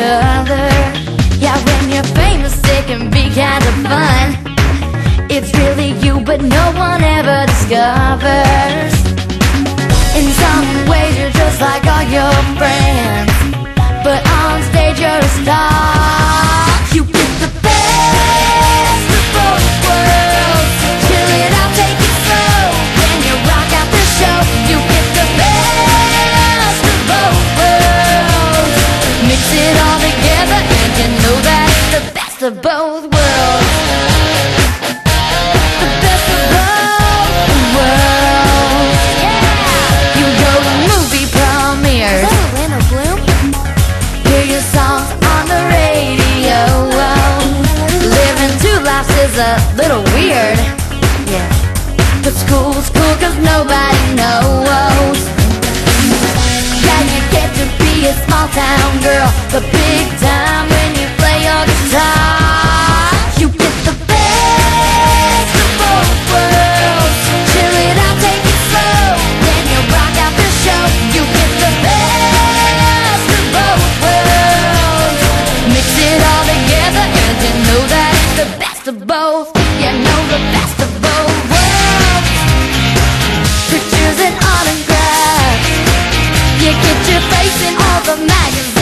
other. Yeah, when you're famous it can be kind of fun. It's really you, but no one ever discovers. In some ways you're just like all your friends, but on stage you're a star. You get the best of both worlds. Chill it out, take it slow. When you rock out the show, you get the best of both worlds. Mix it all together and you know that it's the best of both worlds. The best of both worlds. Yeah! You go to movie premieres. Is that Orlando Bloom? Hear your songs on the radio. Living two lives is a little weird. Yeah. But school's cool cause nobody knows. Yeah, you get to be a small town girl, the big time when you play your guitar. You get the best of both worlds. Chill it out, take it slow. Then you rock out the show. You get the best of both worlds. Mix it all together and you know that it's the best of both. You know the best of both worlds. Pictures and autographs. You get your face in all the magazines.